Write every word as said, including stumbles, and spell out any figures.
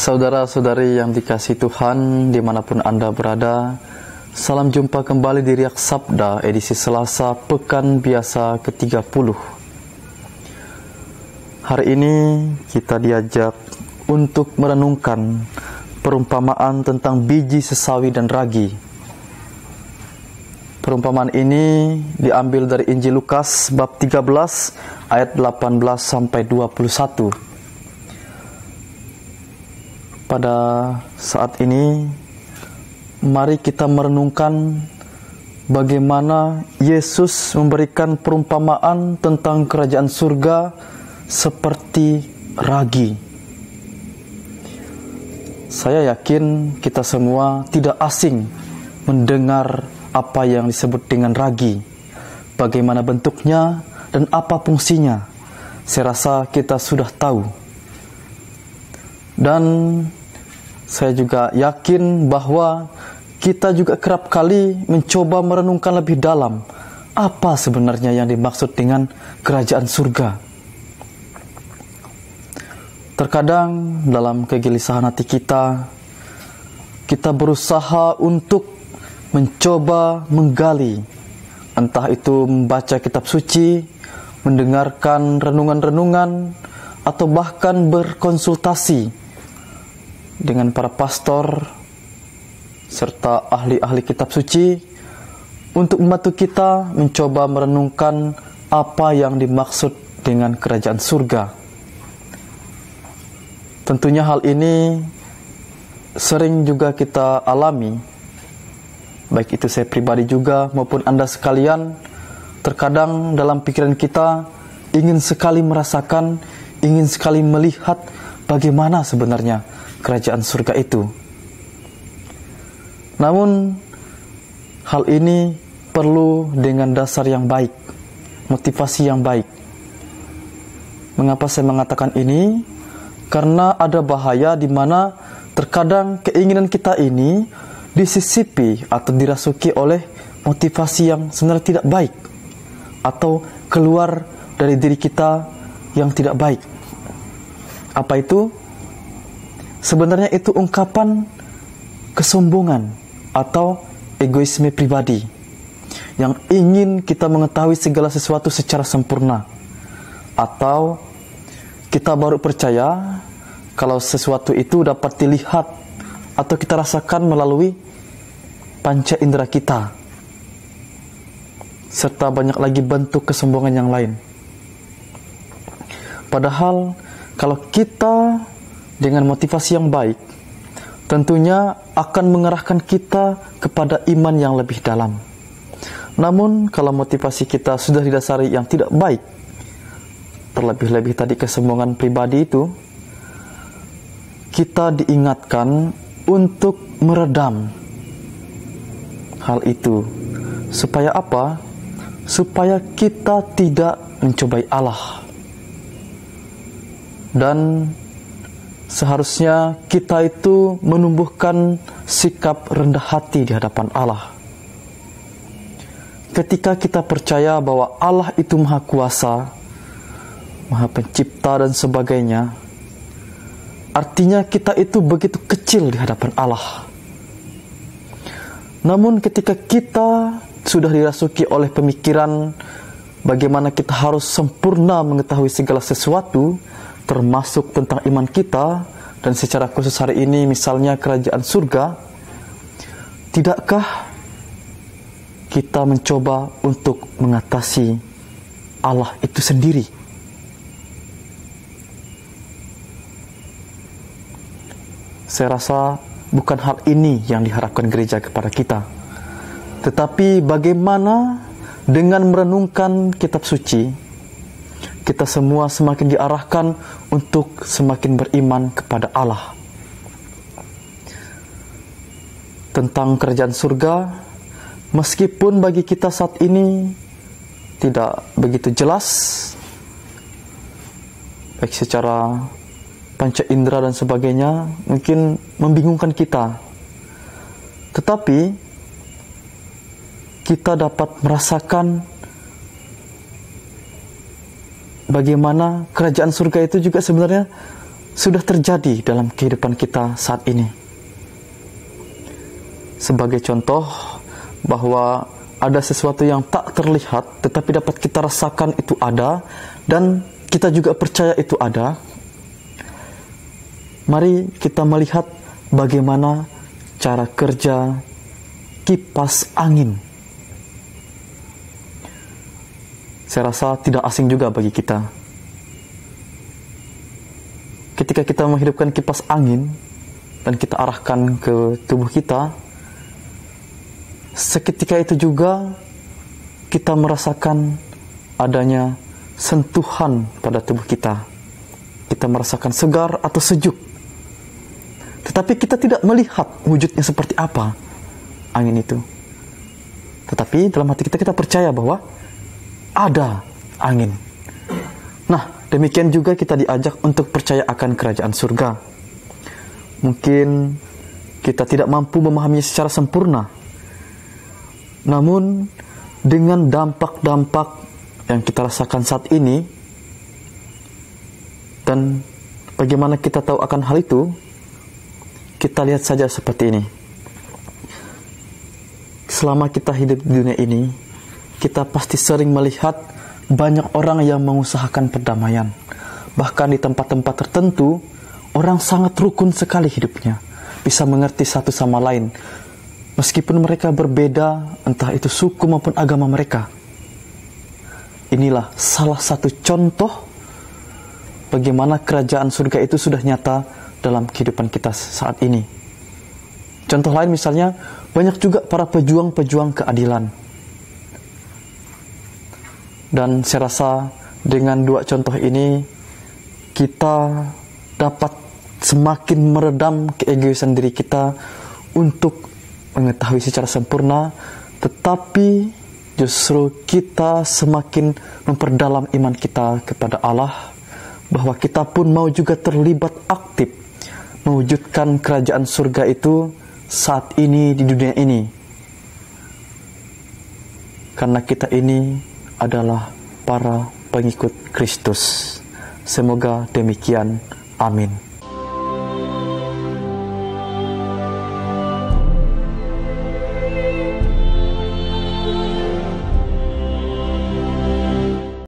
Saudara-saudari yang dikasihi Tuhan dimanapun Anda berada, salam jumpa kembali di Riak Sabda edisi Selasa Pekan Biasa ke tiga puluh. Hari ini kita diajak untuk merenungkan perumpamaan tentang biji sesawi dan ragi. Perumpamaan ini diambil dari Injil Lukas bab tiga belas ayat delapan belas sampai dua puluh satu. Pada saat ini, mari kita merenungkan bagaimana Yesus memberikan perumpamaan tentang kerajaan surga seperti ragi. Saya yakin kita semua tidak asing mendengar apa yang disebut dengan ragi, bagaimana bentuknya dan apa fungsinya. Saya rasa kita sudah tahu. Dan saya juga yakin bahwa kita juga kerap kali mencoba merenungkan lebih dalam apa sebenarnya yang dimaksud dengan kerajaan surga. Terkadang dalam kegelisahan hati kita, kita berusaha untuk mencoba menggali, entah itu membaca kitab suci, mendengarkan renungan-renungan, atau bahkan berkonsultasi dengan para pastor serta ahli-ahli kitab suci untuk membantu kita mencoba merenungkan apa yang dimaksud dengan kerajaan surga. Tentunya hal ini sering juga kita alami, baik itu saya pribadi juga maupun Anda sekalian. Terkadang dalam pikiran kita ingin sekali merasakan, ingin sekali melihat bagaimana sebenarnya kerajaan surga itu. Namun hal ini perlu dengan dasar yang baik, motivasi yang baik. Mengapa saya mengatakan ini? Karena ada bahaya di mana terkadang keinginan kita ini disisipi atau dirasuki oleh motivasi yang sebenarnya tidak baik, atau keluar dari diri kita yang tidak baik. Apa itu? Sebenarnya itu ungkapan kesombongan atau egoisme pribadi yang ingin kita mengetahui segala sesuatu secara sempurna, atau kita baru percaya kalau sesuatu itu dapat dilihat atau kita rasakan melalui panca indera kita, serta banyak lagi bentuk kesombongan yang lain. Padahal kalau kita dengan motivasi yang baik, tentunya akan mengarahkan kita kepada iman yang lebih dalam. Namun kalau motivasi kita sudah didasari yang tidak baik, terlebih-lebih tadi kesombongan pribadi itu, kita diingatkan untuk meredam hal itu. Supaya apa? Supaya kita tidak mencobai Allah. Dan seharusnya kita itu menumbuhkan sikap rendah hati di hadapan Allah. Ketika kita percaya bahwa Allah itu Maha Kuasa, Maha Pencipta dan sebagainya, artinya kita itu begitu kecil di hadapan Allah. Namun ketika kita sudah dirasuki oleh pemikiran bagaimana kita harus sempurna mengetahui segala sesuatu, termasuk tentang iman kita, dan secara khusus hari ini misalnya kerajaan surga, tidakkah kita mencoba untuk mengatasi Allah itu sendiri? Saya rasa bukan hal ini yang diharapkan gereja kepada kita, tetapi bagaimana dengan merenungkan kitab suci, kita semua semakin diarahkan untuk semakin beriman kepada Allah. Tentang kerajaan surga, meskipun bagi kita saat ini tidak begitu jelas, baik secara panca indera dan sebagainya, mungkin membingungkan kita. Tetapi kita dapat merasakan bagaimana kerajaan surga itu juga sebenarnya sudah terjadi dalam kehidupan kita saat ini. Sebagai contoh bahwa ada sesuatu yang tak terlihat tetapi dapat kita rasakan itu ada, dan kita juga percaya itu ada. Mari kita melihat bagaimana cara kerja kipas angin. Saya rasa tidak asing juga bagi kita. Ketika kita menghidupkan kipas angin dan kita arahkan ke tubuh kita, seketika itu juga kita merasakan adanya sentuhan pada tubuh kita. Kita merasakan segar atau sejuk. Tetapi kita tidak melihat wujudnya seperti apa angin itu. Tetapi dalam hati kita, kita percaya bahwa ada angin. Nah, demikian juga kita diajak untuk percaya akan kerajaan surga. Mungkin kita tidak mampu memahaminya secara sempurna, namun dengan dampak-dampak yang kita rasakan saat ini, dan bagaimana kita tahu akan hal itu, kita lihat saja seperti ini. Selama kita hidup di dunia ini, kita pasti sering melihat banyak orang yang mengusahakan perdamaian. Bahkan di tempat-tempat tertentu, orang sangat rukun sekali hidupnya, bisa mengerti satu sama lain, meskipun mereka berbeda, entah itu suku maupun agama mereka. Inilah salah satu contoh bagaimana kerajaan surga itu sudah nyata dalam kehidupan kita saat ini. Contoh lain misalnya, banyak juga para pejuang-pejuang keadilan. Dan saya rasa dengan dua contoh ini, kita dapat semakin meredam keegoisan diri kita untuk mengetahui secara sempurna, tetapi justru kita semakin memperdalam iman kita kepada Allah, bahwa kita pun mau juga terlibat aktif mewujudkan kerajaan surga itu saat ini di dunia ini. Karena kita ini adalah para pengikut Kristus. Semoga demikian. Amin.